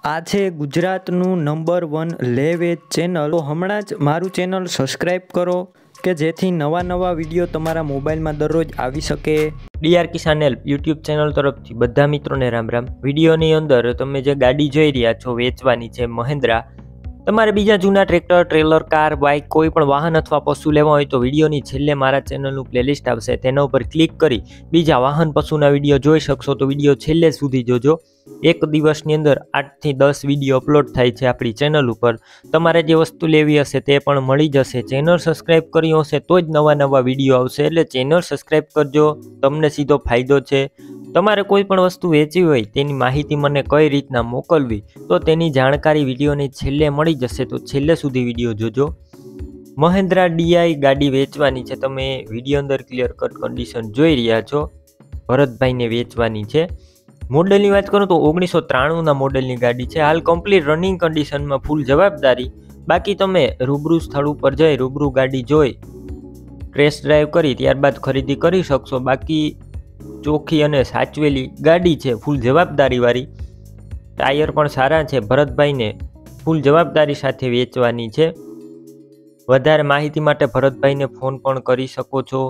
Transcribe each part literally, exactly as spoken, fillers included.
આ છે ગુજરાતનું નંબર વન લે વેચ ચેનલ। તો હમણાં જ મારું ચેનલ સબસ્ક્રાઈબ કરો કે જેથી નવા નવા વિડીયો તમારા મોબાઈલમાં દરરોજ આવી શકે। DR Kisan help YouTube channel તરફથી બધા મિત્રોને રામ રામ। વિડીયોની અંદર તમે જે ગાડી જોઈ રહ્યા છો વેચવાની છે મહિન્દ્રા। તમારે બીજા જૂના ટ્રેક્ટર, ટ્રેલર, કાર, બાઇક કોઈ પણ વાહન અથવા પશુ લેવા હોય તો વિડીયોની છેલ્લે મારા ચેનલનું પ્લેલિસ્ટ આવશે, તેના ઉપર ક્લિક કરી બીજા વાહન પશુના વિડીયો જોઈ શકશો। તો વિડીયો છેલ્લે સુધી જોજો। એક દિવસની અંદર આઠથી દસ વિડીયો અપલોડ થાય છે આપણી ચેનલ ઉપર। તમારે જે વસ્તુ લેવી હશે તે પણ મળી જશે। ચેનલ સબસ્ક્રાઈબ કર્યું હશે તો જ નવા નવા વિડીયો આવશે, એટલે ચેનલ સબસ્ક્રાઈબ કરજો, તમને સીધો ફાયદો છે। તમારે કોઈ પણ વસ્તુ વેચવી હોય તેની માહિતી મને કઈ રીતના મોકલવી તો તેની જાણકારી વિડીયોની છેલ્લે મળી જશે, તો છેલ્લે સુધી વિડીયો જોજો। મહિન્દ્રા ડીઆઈ ગાડી વેચવાની છે, તમે વિડીયો અંદર ક્લિયર કટ કન્ડિશન જોઈ રહ્યા છો। ભરતભાઈને વેચવાની છે। મોડલની વાત કરું તો ઓગણીસો ત્રાણુંના મોડલની ગાડી છે। હાલ કમ્પ્લીટ રનિંગ કન્ડિશનમાં, ફૂલ જવાબદારી। બાકી તમે રૂબરૂ સ્થળ ઉપર જઈ રૂબરૂ ગાડી જોઈ ટેસ્ટ ડ્રાઈવ કરી ત્યારબાદ ખરીદી કરી શકશો। બાકી ચોખ્ખી અને સાચવેલી ગાડી છે, ફૂલ જવાબદારીવાળી। ટાયર પણ સારા છે। ભરતભાઈને ફૂલ જવાબદારી સાથે વેચવાની છે। વધારે માહિતી માટે ભરતભાઈને ફોન પણ કરી શકો છો।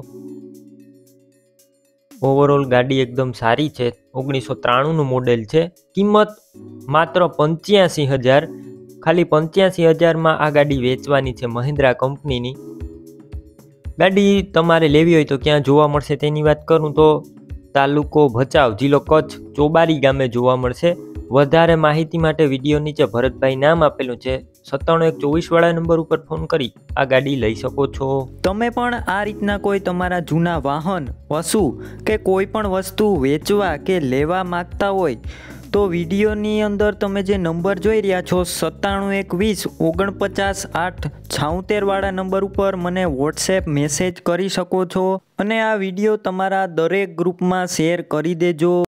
ઓવરઓલ ગાડી એકદમ સારી છે। ઓગણીસો ત્રાણુંનું મોડેલ છે। કિંમત માત્ર પંચ્યાસી હજાર, ખાલી પંચ્યાસી હજારમાં આ ગાડી વેચવાની છે મહિન્દ્રા કંપનીની। ગાડી તમારે લેવી હોય તો ક્યાં જોવા મળશે તેની વાત કરું તો તાલુકો ભચાઉ, જિલ્લો કચ્છ, ચોબારી ગામે જોવા મળશે। વધારે માહિતી માટે વિડીયો નીચે ભરતભાઈ નામ આપેલું છે, સત્તાણું એક ચોવીસ વાળા નંબર ઉપર ફોન કરી આ ગાડી લઈ શકો છો। તમે પણ આ રીતના કોઈ તમારા જૂના વાહન, પશુ કે કોઈ પણ વસ્તુ વેચવા કે લેવા માંગતા હોય તો વિડીયોની અંદર તમે જે નંબર જોઈ રહ્યા છો સત્તાણું એક વીસ ઓગણપચાસ આઠ છાઉતેર વાળા નંબર ઉપર મને વોટ્સએપ મેસેજ કરી શકો છો, અને આ વિડીયો તમારા દરેક ગ્રુપમાં શેર કરી દેજો।